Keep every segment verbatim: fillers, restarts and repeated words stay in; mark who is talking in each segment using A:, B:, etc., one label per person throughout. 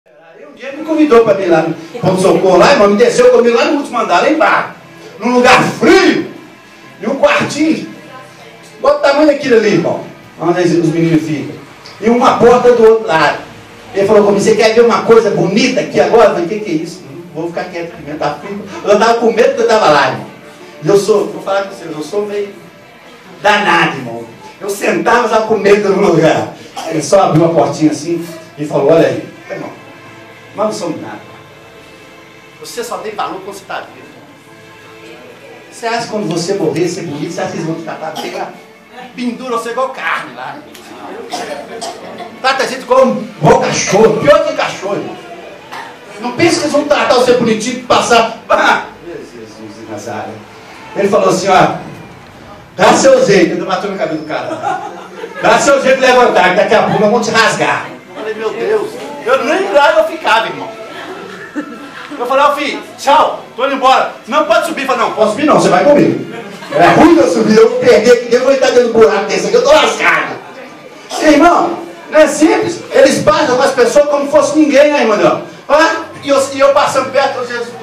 A: Aí um dia ele me convidou para ir lá no Ponto Socorro, lá, irmão, me desceu comigo lá no último andar, lá embaixo, num lugar frio, e um quartinho, bota o tamanho daquilo ali, irmão, onde os meninos ficam, e uma porta do outro lado. Ele falou comigo, você quer ver uma coisa bonita aqui agora? Eu falei, o que, que é isso? Não vou ficar quieto, porque tá frio. Eu estava com medo porque eu estava lá, irmão. E eu sou, vou falar com vocês, eu sou meio danado, irmão. Eu sentava já com medo no lugar. Ele só abriu uma portinha assim e falou, olha aí, irmão, nós não somos nada. Você só tem valor quando você está vivo. Você acha que quando você morrer, ser bonito, você acha que eles vão te tratar bem lá? Pendura você igual carne lá. Trata a gente como igual cachorro, pior que cachorro. Não pensa que eles vão tratar você bonitinho e passar. Ah, Jesus de Nazaré. Ele falou assim, ó, dá seu jeito, eu bateu no cabelo do cara. Dá seu jeito de levantar, que daqui a pouco eu vou te rasgar. Eu falei, meu Deus, eu nem lá eu ficava, irmão. Eu falei, ó filho, tchau, tô indo embora. Não pode subir. Eu falei, não, posso subir não, você vai comigo. É ruim eu subir, eu vou perder aqui, eu vou estar dentro do buraco desse aqui, eu tô lascado. Irmão, não é simples. Eles passam com as pessoas como se fosse ninguém, né, irmão? Ah, e eu, e eu passando perto, eu Jesus.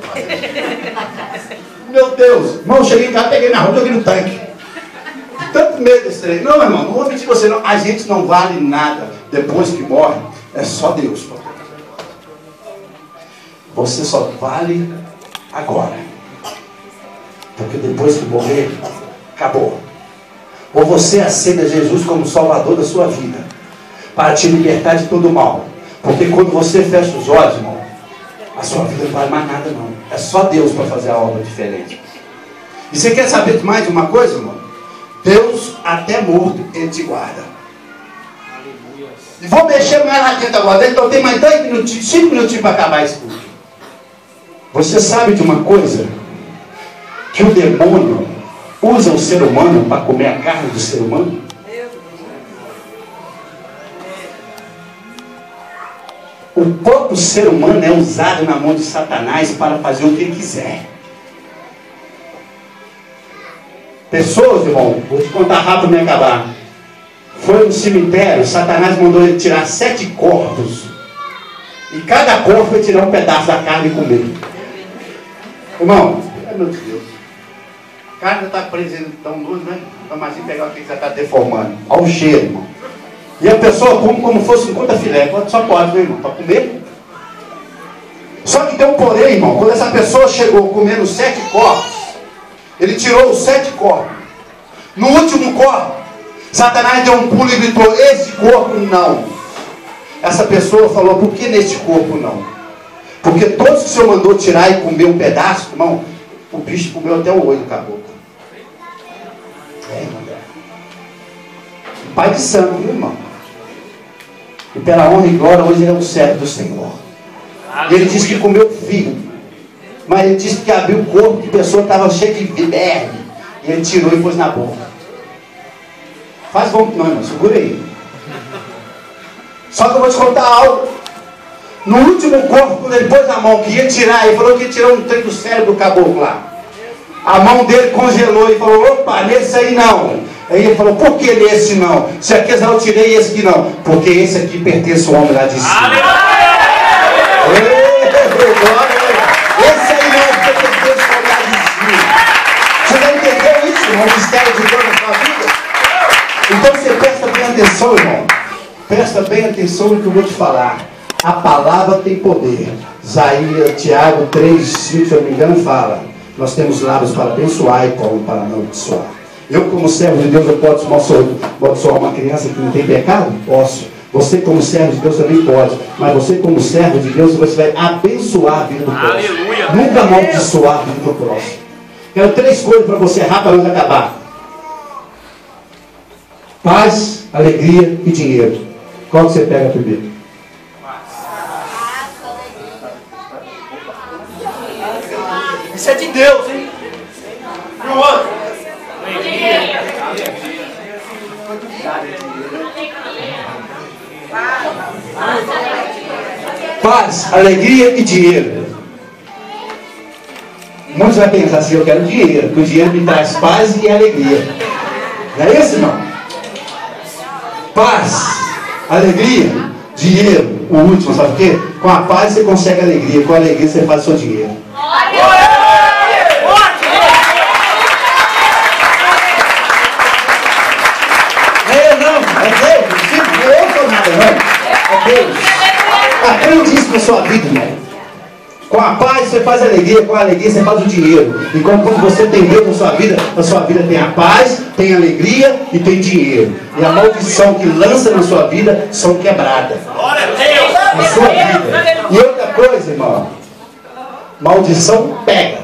A: Meu Deus, irmão, eu cheguei em casa, peguei na rua e joguei no tanque. Tanto medo desse trem. Não, irmão, não vou mentir você, não. A gente não vale nada depois que morre. É só Deus, pô. Você só vale agora. Porque depois que morrer, acabou. Ou você aceita Jesus como Salvador da sua vida, para te libertar de todo o mal. Porque quando você fecha os olhos, irmão, a sua vida não vale mais nada, não. É só Deus para fazer a obra diferente. E você quer saber de mais de uma coisa, irmão? Deus, até morto, Ele te guarda. E vou mexer mais lá dentro agora. Então tem mais dez minutinhos, cinco minutinhos para acabar isso tudo. Você sabe de uma coisa? Que o demônio usa o ser humano para comer a carne do ser humano? O próprio ser humano é usado na mão de Satanás para fazer o que ele quiser. Pessoas, irmão, vou te contar rápido para me acabar. Foi no cemitério, Satanás mandou ele tirar sete corpos. E cada corpo foi tirar um pedaço da carne e comer. Irmão, meu Deus. A carne já está presa tão luz, né? Então imagina pegar o que já está deformando. Olha o cheiro, irmão. E a pessoa come como fosse cinquenta filé. Só pode, meu irmão, para comer. Só que tem um porém, irmão. Quando essa pessoa chegou comendo sete corpos, ele tirou os sete corpos. No último corpo, Satanás deu um pulo e gritou, esse corpo não. Essa pessoa falou, por que neste corpo não? Porque todos que o Senhor mandou tirar e comer um pedaço, irmão, o bicho comeu até o olho do caboclo. É, irmão. Pai de santo, viu, irmão? E pela honra e glória, hoje ele é um servo do Senhor. E ele disse que comeu filho. Mas ele disse que abriu o corpo de pessoa que estava cheia de verme. E ele tirou e pôs na boca. Faz bom, não, irmão, segura aí. Só que eu vou te contar algo. No último corpo, quando ele pôs a mão, que ia tirar, ele falou que ia tirar um trem do cérebro do caboclo lá. A mão dele congelou e falou, opa, nesse aí não. Aí ele falou, por que nesse não? Se aqui eu tirei esse aqui não. Porque esse aqui pertence ao homem lá de cima. Esse aí não, porque pertence ao homem lá de cima. Você já entendeu isso, irmão? O mistério de Deus na sua vida? Então você presta bem atenção, irmão. Presta bem atenção no que eu vou te falar. A palavra tem poder. Isaías, Tiago três, cinco, se eu não me engano, fala. Nós temos lábios para abençoar e pão para não abençoar. Eu, como servo de Deus, eu posso abençoar uma criança que não tem pecado? Posso. Você, como servo de Deus, também pode. Mas você, como servo de Deus, você vai abençoar a vida do próximo. Aleluia. Nunca amaldiçoar a vida do próximo. Quero três coisas para você, rápido, antes de acabar. Paz, alegria e dinheiro. Qual que você pega primeiro? Isso é de Deus, hein? E o outro? Paz, alegria e dinheiro. Muitos vão pensar assim, eu quero dinheiro, porque o dinheiro me traz paz e alegria. Não é isso, irmão? Paz, alegria, dinheiro. o último, sabe o quê? Com a paz você consegue alegria, com a alegria você faz o seu dinheiro. É, não, é Deus, não é eu que sou nada, não. É Deus. Aprende isso na sua vida, irmão. Com a paz você faz alegria, com a alegria você faz o dinheiro. E quando você tem Deus na sua vida, na sua vida tem a paz, tem a alegria e tem dinheiro. E a maldição que lança na sua vida são quebradas. Na sua vida. E outra coisa, irmão, maldição pega.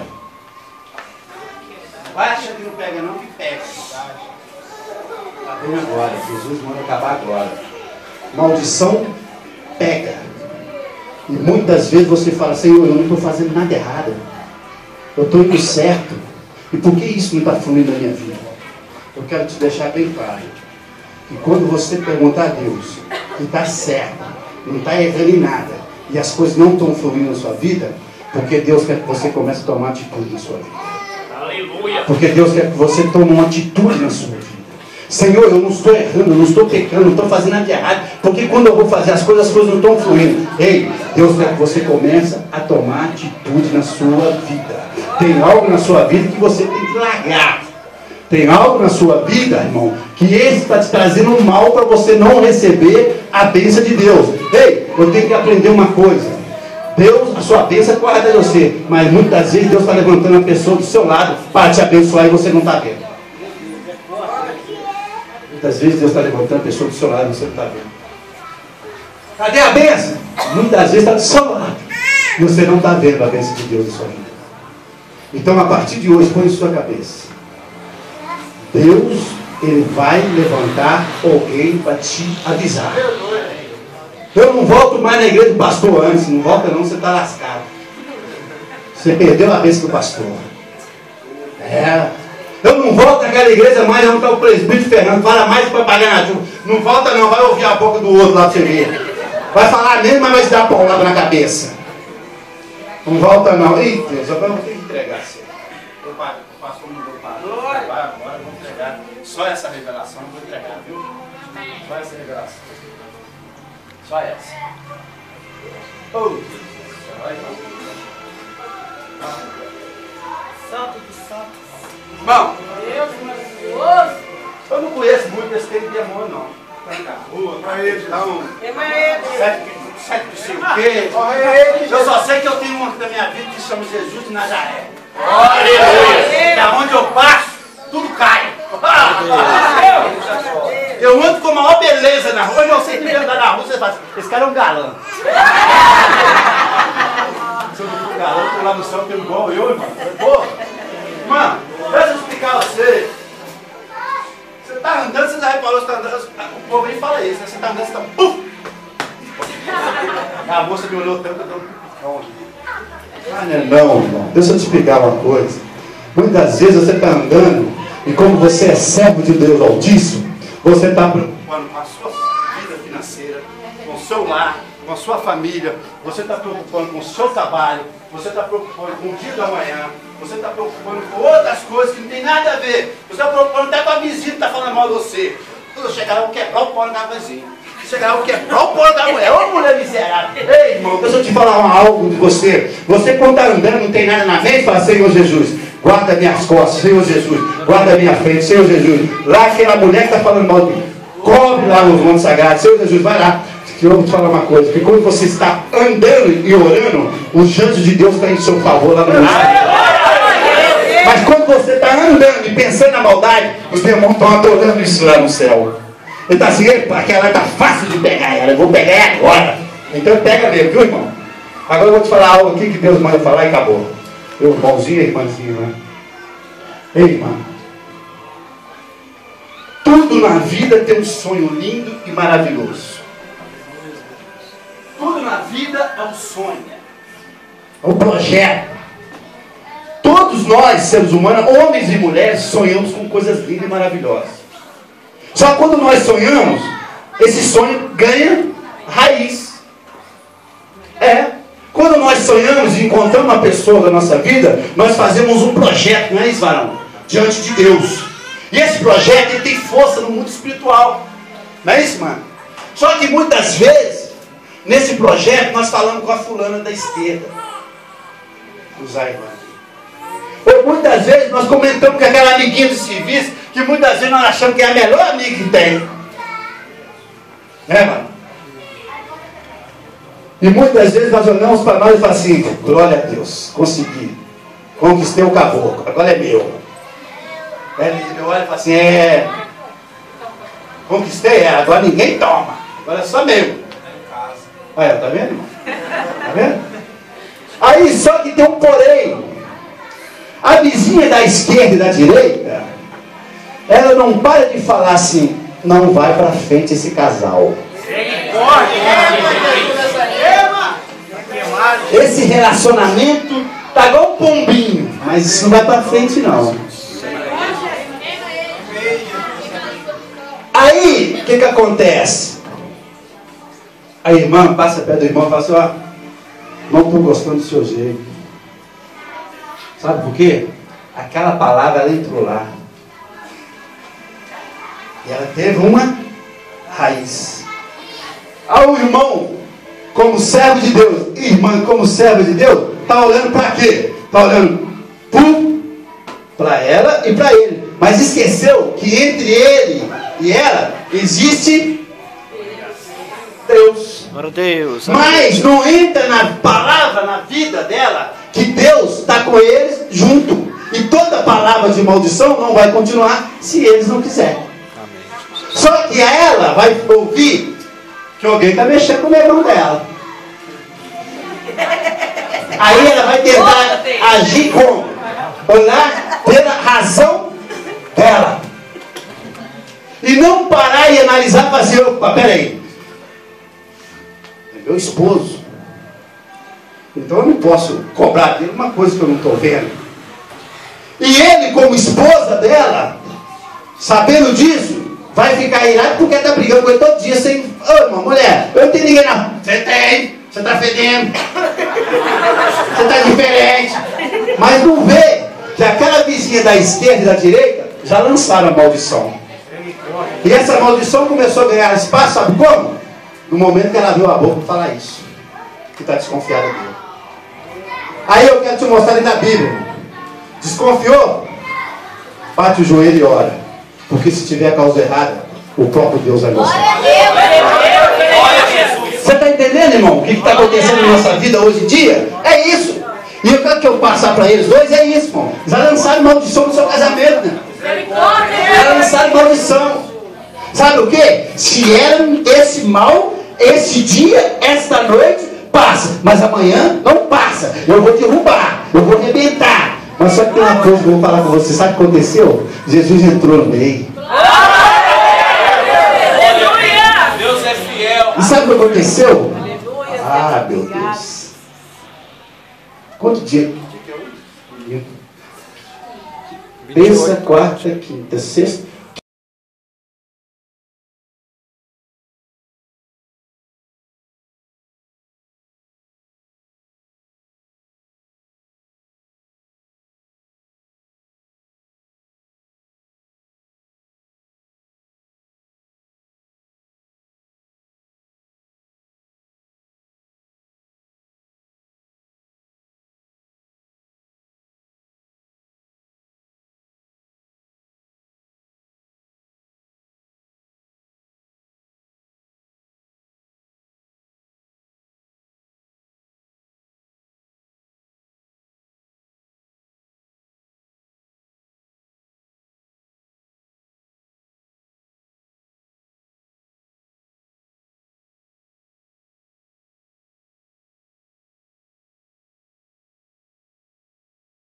A: Vai achar que não pega não, que pega. Está bem agora, Jesus manda acabar agora. Maldição pega. E muitas vezes você fala, Senhor, eu não estou fazendo nada errado. Eu estou indo certo. E por que isso não está fluindo na minha vida? Eu quero te deixar bem claro. Que quando você perguntar a Deus que está certo, não está errando em nada, e as coisas não estão fluindo na sua vida, porque Deus quer que você comece a tomar atitude na sua vida. Aleluia. Porque Deus quer que você tome uma atitude na sua vida. Senhor, eu não estou errando, eu não estou pecando, não estou fazendo nada de errado, porque quando eu vou fazer as coisas, as coisas não estão fluindo. Ei, Deus quer que você comece a tomar atitude na sua vida. Tem algo na sua vida que você tem que largar. Tem algo na sua vida, irmão, que esse está te trazendo mal para você não receber a bênção de Deus. Ei, eu tenho que aprender uma coisa. Deus, a sua bênção guarda de você, mas muitas vezes Deus está levantando a pessoa do seu lado para te abençoar e você não está vendo. Muitas vezes Deus está levantando a pessoa do seu lado e você não está vendo. Cadê a bênção? Muitas vezes está do seu lado e você não está vendo a bênção de Deus na sua vida. Então, a partir de hoje, põe em sua cabeça. Deus, Ele vai levantar alguém para te avisar. Eu não volto mais na igreja do pastor antes. Não volta não, você está lascado. Você perdeu a bênção do pastor. É... Eu não volto naquela igreja mais, não está o presbítero Fernando, fala mais para pagar na chuva. Não volta não, vai ouvir a boca do outro lá para você ver. Vai falar mesmo, mas vai te dar paulada na cabeça. Não volta não. Ei, Deus, agora eu vou ter que entregar você. Eu passo como eu passo. Agora eu vou entregar. Só essa revelação eu vou entregar, viu? Só essa revelação. Só essa. Oh.
B: Santo de santo.
A: Irmão,
B: Deus maravilhoso.
A: eu não conheço muito esse tempo de amor, não. Tá na rua, pra ele, dá um. Sete, sete, cinco, quê? Eu só sei que eu tenho um da minha vida que se chama Jesus de Nazaré. Aleluia! Da onde eu passo, tudo cai. Eu ando com a maior beleza na rua, eu não sei que andar na rua, você fala, esse cara é um galã. Se eu não for galã, eu tô lá no céu, tem igual eu, irmão. Porra! Mano, deixa eu explicar a você. Você tá andando, você já reparou, você tá andando. O povo aí fala isso, né? Você tá andando, você tá. Puf! A moça me olhou tanto, eu tô. Ah, não, não, irmão. Deixa eu te explicar uma coisa. Muitas vezes você está andando e como você é servo de Deus Altíssimo, você está preocupando com a sua vida financeira, com o seu lar, com a sua família, você está preocupando com o seu trabalho, você está preocupando com o dia da manhã, você está preocupando com outras coisas que não tem nada a ver. Você está preocupando até com a vizinha que está falando mal de você. Quando chegar lá, eu vou quebrar o pau da vizinha. Chegar lá, eu vou quebrar o pau da mulher. Ô mulher miserável. Ei, irmão, deixa eu te falar algo de você. Você quando está andando, não tem nada na mente, fala, Senhor Jesus, guarda minhas costas, Senhor Jesus, guarda minha frente, Senhor Jesus. Lá aquela mulher que está falando mal de mim, cobre lá nos montes sagrados, Senhor Jesus, vai lá. Eu vou te falar uma coisa, que quando você está andando e orando, os anjos de Deus estão em seu favor lá no monte sagrado. Mas quando você está andando e pensando na maldade, os demônios estão adorando isso lá no céu. Ele está assim, epa, aquela está fácil de pegar ela, eu vou pegar ela agora. Então pega mesmo, viu, irmão? Agora eu vou te falar algo aqui que Deus manda falar e acabou. Meu irmãozinho e irmãzinho, né? Ei, irmão. Tudo na vida tem um sonho lindo e maravilhoso. Tudo na vida é um sonho. É um projeto. Todos nós, seres humanos, homens e mulheres, sonhamos com coisas lindas e maravilhosas. Só que quando nós sonhamos, esse sonho ganha raiz. É. Quando nós sonhamos e encontramos uma pessoa da nossa vida, nós fazemos um projeto, não é isso, varão? Diante de Deus. E esse projeto ele tem força no mundo espiritual. Não é isso, mano? Só que muitas vezes, Nesse projeto, nós falamos com a fulana da esquerda. Usar Ou muitas vezes nós comentamos com aquela amiguinha do serviço, que muitas vezes nós achamos que é a melhor amiga que tem. É, mano? E muitas vezes nós olhamos para nós e falamos assim, glória a Deus, consegui. Conquistei o caboclo, agora é meu. Eu olho e falo assim, é... Conquistei, é, agora ninguém toma. Agora é só meu. Olha, tá vendo, irmão? Tá vendo? Aí só que tem um porém. A vizinha da esquerda e da direita, ela não para de falar assim, não vai pra frente esse casal. Esse relacionamento tá igual um pombinho, mas isso não vai pra frente não. Aí, o que que acontece? A irmã passa perto do irmão e fala assim, ó, não estou gostando do seu jeito. Sabe por quê? Aquela palavra, ela entrou lá. E ela teve uma raiz. Ah, o irmão, como servo de Deus, irmã, como servo de Deus, está olhando para quê? Está olhando para ela e para ele. Mas esqueceu que entre ele e ela existe Deus.
C: Deus.
A: Mas não entra na palavra, na vida dela, que Deus está com eles junto. E toda palavra de maldição não vai continuar se eles não quiserem. Só que ela vai ouvir que alguém está mexendo com o irmão dela. Aí ela vai tentar agir como? Olhar pela razão dela. E não parar e analisar e fazer, opa, peraí. É meu esposo. Então eu não posso cobrar dele uma coisa que eu não estou vendo. E ele, como esposa dela, sabendo disso, vai ficar irado porque está brigando com ele todo dia sem... Ô, irmão, mulher, eu não tenho ninguém não. Você tem, você está fedendo. Você está diferente. Mas não vê que aquela vizinha da esquerda e da direita já lançaram a maldição. E essa maldição começou a ganhar espaço, sabe como? No momento que ela abriu a boca para falar isso. Que está desconfiada dele. Aí eu quero te mostrar ali na Bíblia. Desconfiou? Bate o joelho e ora. Porque se tiver a causa errada, o próprio Deus vai mostrar. Você está entendendo, irmão? O que está acontecendo na nossa vida hoje em dia? É isso. E eu quero que eu passar para eles dois, é isso, irmão. Já lançaram maldição no seu casamento, né? Já lançaram maldição. Sabe o que? Se era esse mal, esse dia, esta noite, passa. Mas amanhã não passa. Eu vou derrubar, eu vou arrebentar. Mas só que tem uma coisa que eu vou falar com você. Sabe o que aconteceu? Jesus entrou no meio.
B: Deus é fiel.
A: E sabe o que aconteceu? Ah, meu Deus. Quanto dia? Terça, quarta, quinta, sexta.